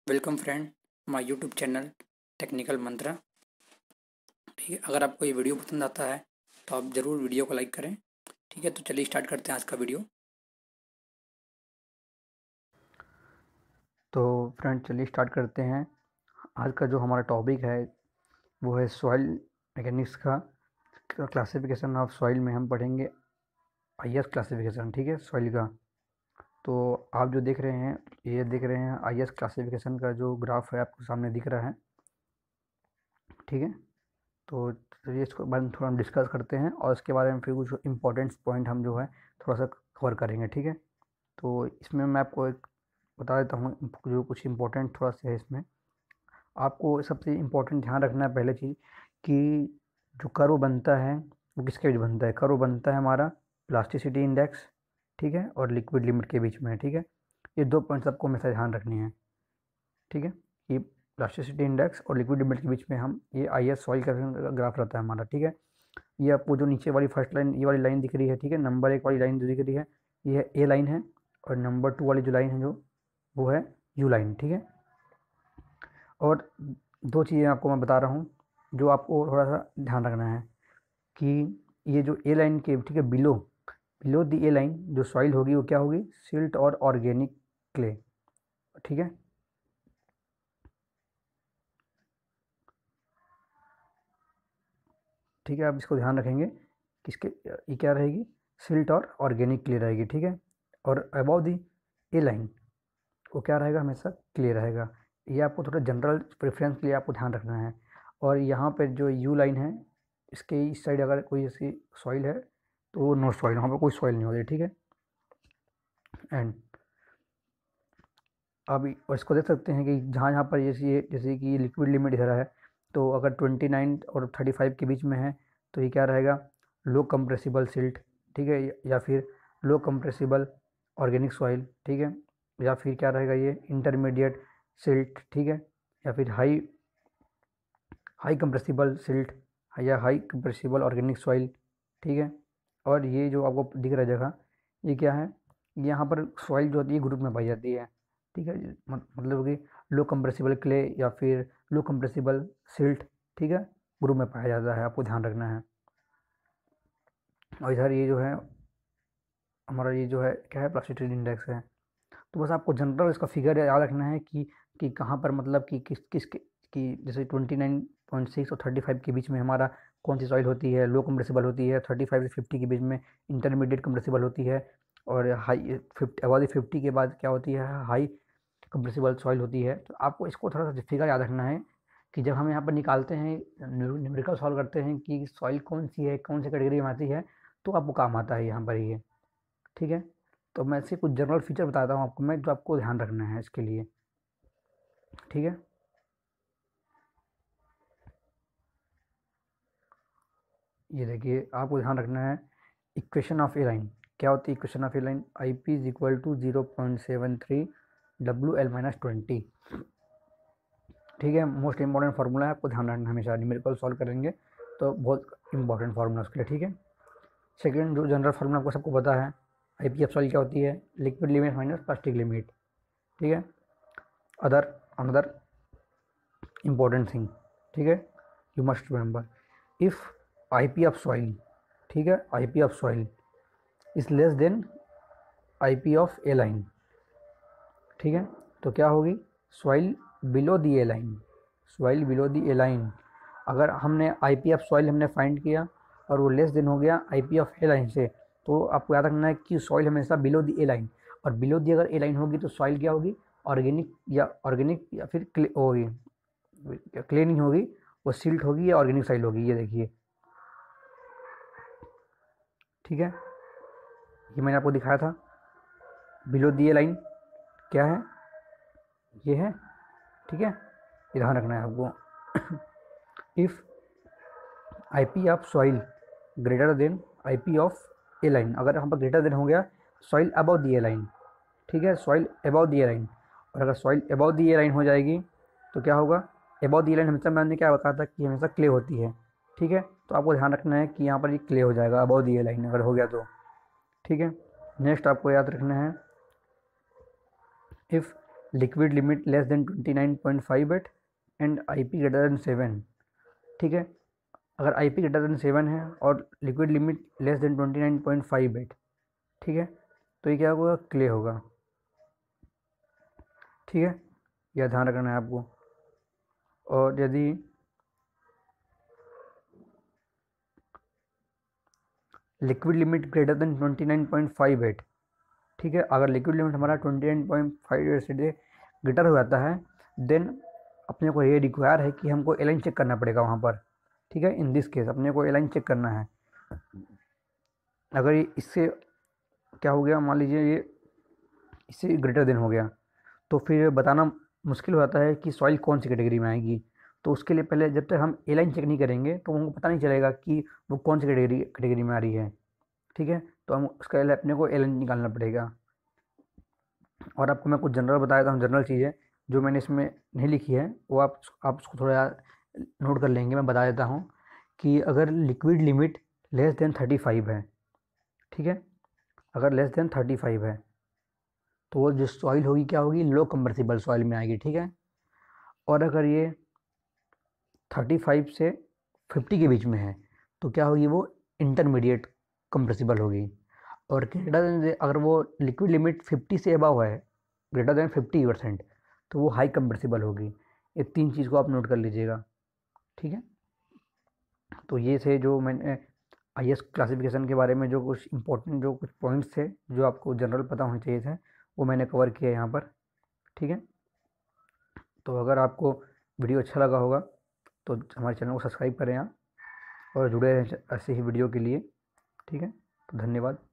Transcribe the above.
Welcome friend my YouTube channel technical Mantra. ठीक है, अगर आपको ये वीडियो पसंद आता है तो आप ज़रूर वीडियो को लाइक करें। ठीक है, तो चलिए स्टार्ट करते हैं आज का वीडियो। तो फ्रेंड चलिए स्टार्ट करते हैं। आज का जो हमारा टॉपिक है वो है सॉइल मैकेनिक्स का क्लासिफिकेशन ऑफ सॉइल में हम पढ़ेंगे आईएस क्लासिफिकेशन। ठीक है, सॉइल का। तो आप जो देख रहे हैं ये देख रहे हैं आईएस क्लासिफिकेशन का जो ग्राफ है आपको सामने दिख रहा है। ठीक है, तो चलिए इसको बारे में थोड़ा हम डिस्कस करते हैं और इसके बारे में फिर कुछ इंपॉर्टेंट पॉइंट हम जो है थोड़ा सा कवर करेंगे। ठीक है, तो इसमें मैं आपको एक बता देता हूँ जो कुछ इंपॉर्टेंट थोड़ा सा है इसमें। आपको सबसे इम्पोर्टेंट ध्यान रखना है पहले चीज़ कि जो कर्व बनता है वो किसके बीच बनता है। कर्व बनता है हमारा प्लास्टिसिटी इंडेक्स, ठीक है, और लिक्विड लिमिट के बीच में। ठीक है, ये दो पॉइंट्स आपको हमेशा ध्यान रखने हैं। ठीक है, ये प्लास्टिसिटी इंडेक्स और लिक्विड लिमिट के बीच में हम ये आईएस सॉइल का ग्राफ रहता है हमारा। ठीक है, ये आपको जो नीचे वाली फर्स्ट लाइन ये वाली लाइन दिख रही है, ठीक है, नंबर 1 वाली लाइन जो दिख रही है ये ए लाइन है, और नंबर 2 वाली जो लाइन है जो वो है यू लाइन। ठीक है, और दो चीज़ें आपको मैं बता रहा हूँ जो आपको थोड़ा सा ध्यान रखना है कि ये जो ए लाइन के, ठीक है, below below the A line जो सॉइल होगी वो क्या होगी, सिल्ट और ऑर्गेनिक क्ले। ठीक है, ठीक है, आप इसको ध्यान रखेंगे किसके, ये क्या रहेगी, सिल्ट और ऑर्गेनिक क्ले रहेगी। ठीक है, और अबव दी ए लाइन वो क्या रहेगा, हमेशा क्ले रहेगा। ये आपको थोड़ा जनरल प्रेफरेंस के लिए आपको ध्यान रखना है। और यहाँ पर जो यू लाइन है इसके इस साइड अगर कोई ऐसी सॉइल है तो वो नो सॉइल, वहाँ पर कोई सॉइल नहीं होती। ठीक है, एंड अब और इसको देख सकते हैं कि जहाँ जहाँ पर जैसे कि लिक्विड लिमिट इधर है, तो अगर 29 और 35 के बीच में है तो ये क्या रहेगा, लो कंप्रेसिबल सिल्ट। ठीक है, या फिर लो कंप्रेसिबल ऑर्गेनिक सॉइल। ठीक है, या फिर क्या रहेगा ये इंटरमीडिएट सिल्ट। ठीक है, या फिर हाई हाई कंप्रेसिबल सिल्ट या हाई कंप्रेसिबल ऑर्गेनिक सॉइल। ठीक है, और ये जो आपको दिख रहा है जगह ये क्या है, यहाँ पर सॉइल जो होती है ग्रुप में पाई जाती है। ठीक है, मतलब कि लो कंप्रेसिबल क्ले या फिर लो कंप्रेसिबल सिल्ट, ठीक है, ग्रुप में पाया जाता है, आपको ध्यान रखना है। और इधर ये जो है हमारा ये जो है क्या है, प्लास्टिसिटी इंडेक्स है। तो बस आपको जनरल इसका फिगर याद रखना है कि कहाँ पर मतलब कि किस किस की जैसे 29.6 और 35 के बीच में हमारा कौन सी सॉइल होती है, लो कंप्रेसिबल होती है, 35 से 50 के बीच में इंटरमीडिएट कंप्रेसिबल होती है, और हाई 50 अबाव 50 के बाद क्या होती है, हाई कंप्रेसिबल सॉइल होती है। तो आपको इसको थोड़ा सा फिगर याद रखना है कि जब हम यहाँ पर निकालते हैं, न्यूमेरिकल सॉल्व करते हैं कि सॉइल कौन सी है, कौन सी कैटेगरी में आती है, तो आपको काम आता है यहाँ पर ये। ठीक है, तो मैं ऐसे कुछ जनरल फीचर बताता हूँ आपको मैं, जो आपको ध्यान रखना है इसके लिए। ठीक है, ये देखिए आपको ध्यान रखना है इक्वेशन ऑफ ए लाइन क्या होती है। Equation of A line I P is equal to 0.73 W L minus 20। ठीक है, मोस्ट इंपॉर्टेंट फार्मूला है, आपको ध्यान रखना हमेशा न्यूमेरिकल सॉल्व करेंगे तो बहुत इंपॉर्टेंट फार्मूला उसके लिए। ठीक है, सेकेंड जो जनरल फार्मूला आपको सबको पता है, आई पी एफ सॉल्व क्या होती है, liquid limit minus plastic limit. ठीक है, अदर अनदर इम्पॉर्टेंट थिंग, ठीक है, you must remember if I P of soil, ठीक है, I P of soil is less than I P of A line. ठीक है, तो क्या होगी, soil below the A line, soil below the A line. अगर हमने आई पी ऑफ सॉइल हमने फाइंड किया और वो लेस देन हो गया आई पी ऑफ ए लाइन से, तो आपको याद रखना है कि सॉइल हमेशा बिलो दी ए लाइन, और बिलो दी अगर ए लाइन होगी तो सॉइल क्या होगी, ऑर्गेनिक या फिर क्ले होगी, क्ले नहीं होगी, वो सिल्ट होगी या ऑर्गेनिक सॉइल होगी। ये देखिए, ठीक है, ये मैंने आपको दिखाया था बिलो दी ए लाइन क्या है, ये है। ठीक है, ये ध्यान रखना है आपको if I P of soil greater than I P of A line, अगर यहाँ पर ग्रेटर देन हो गया soil above the A line. ठीक है, soil above the A line, और अगर soil above the A line हो जाएगी तो क्या होगा, अबव दी ए लाइन हमेशा मैंने क्या बताया था कि हमेशा क्ले होती है। ठीक है, तो आपको ध्यान रखना है कि यहाँ पर ये क्ले हो जाएगा अबव दी ए लाइन अगर हो गया तो। ठीक है, नेक्स्ट आपको याद रखना है if liquid limit less than 29.58 and IP greater than 7। ठीक है, अगर IP ग्रेटर देन 7 है और लिक्विड लिमिट लेस देन 29.58, ठीक है, तो ये क्या होगा, क्ले होगा। ठीक है, यह ध्यान रखना है आपको। और यदि लिक्विड लिमिट ग्रेटर देन 29.58, ठीक है, अगर लिक्विड लिमिट हमारा 29.58 से ग्रेटर हो जाता है, देन अपने को ये रिक्वायर है कि हमको एलाइन चेक करना पड़ेगा वहाँ पर। ठीक है, इन दिस केस अपने को एलाइन चेक करना है। अगर ये इससे क्या हो गया, मान लीजिए ये इससे ग्रेटर देन हो गया, तो फिर बताना मुश्किल हो जाता है कि सॉइल कौन सी कैटेगरी में आएगी। तो उसके लिए पहले जब तक हम एलाइन चेक नहीं करेंगे तो हमको पता नहीं चलेगा कि वो कौन सी कैटेगरी में आ रही है। ठीक है, तो हम उसका अपने को एलाइन निकालना पड़ेगा। और आपको मैं कुछ जनरल बताया था, जनरल चीज़ें जो मैंने इसमें नहीं लिखी है वो आप उसको थोड़ा नोट कर लेंगे। मैं बता देता हूँ कि अगर लिक्विड लिमिट लेस देन 35 है, ठीक है, अगर लेस देन 35 है तो वो जो सॉइल होगी क्या होगी, लो कंप्रेसिबल सॉइल में आएगी। ठीक है, और अगर ये 35 से 50 के बीच में है तो क्या होगी, वो इंटरमीडिएट कंप्रेसिबल होगी। और ग्रेटर देन, अगर वो लिक्विड लिमिट 50 से अबव है, ग्रेटर देन 50%, तो वो हाई कंप्रेसिबल होगी। ये 3 चीज़ को आप नोट कर लीजिएगा। ठीक है, तो ये थे जो मैंने IS क्लासिफिकेशन के बारे में जो कुछ इंपॉर्टेंट जो कुछ पॉइंट्स थे जो आपको जनरल पता होने चाहिए थे, वो मैंने कवर किया यहाँ पर। ठीक है, तो अगर आपको वीडियो अच्छा लगा होगा तो हमारे चैनल को सब्सक्राइब करें आप, और जुड़े रहें ऐसे ही वीडियो के लिए। ठीक है, तो धन्यवाद।